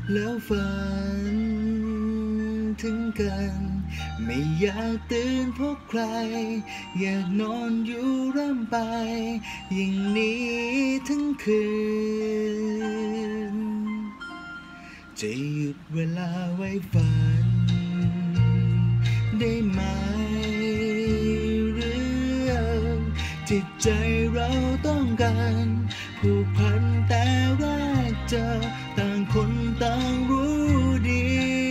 แล้วฝันถึงกันไม่อยากตื่นเพราะใครอยากนอนอยู่ร่ำไปอย่างนี้ทั้งคืนจะหยุดเวลาไว้ฝันได้ไหมหรือจิตใจเราต้องการผูกพันแต่แรกเจอต่างคนต่างรู้ดี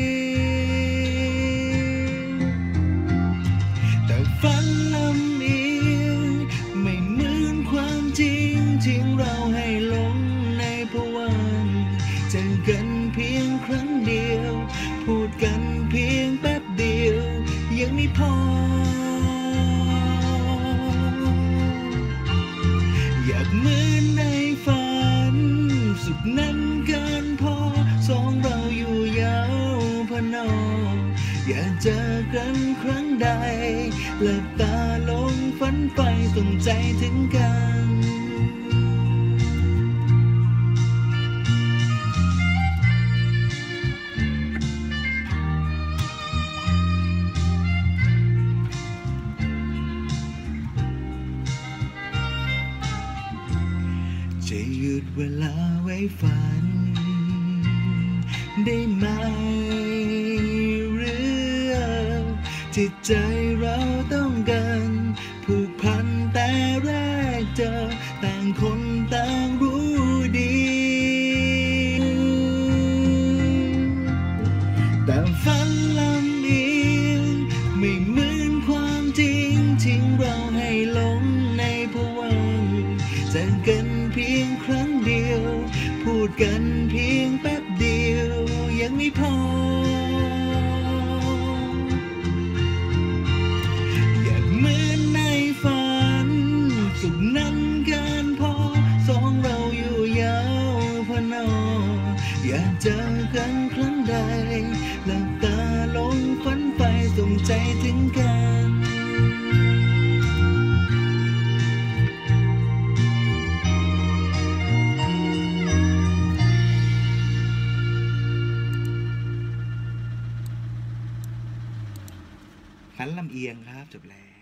แต่ฝันลำเอียงไม่เหมือนความจริงทิ้งเราให้หลงในภวังค์เจอกันเพียงครั้งเดียวพูดกันเพียงแป๊บเดียวยังไม่พออยากเหมือนในฝันสุขนั้นเกินพอสองเราอยู่ยาวพนออยากเจอกันครั้งใดหลับตาลงฝันไปส่งใจถึงกันจะหยุดเวลาไว้ฝันได้ไหมหรือจิตใจเราต้องการผูกพันแต่แรกเจอต่างคนต่างรู้ดีแต่ฝันลำเอียงไม่เหมือนความจริงทิ้งเราให้หลงในภวังค์เจอกันเพียงครั้งเดียวพูดกันเพียงแป๊บเดียวยังไม่พออยากเหมือนในฝันสุขนั้นเกินพอสองเราอยู่ยาวพนออยากเจอกันครั้งใดหลับตาลงฝันไปส่งใจถึงกันฝันลำเอียงครับจบแล้ว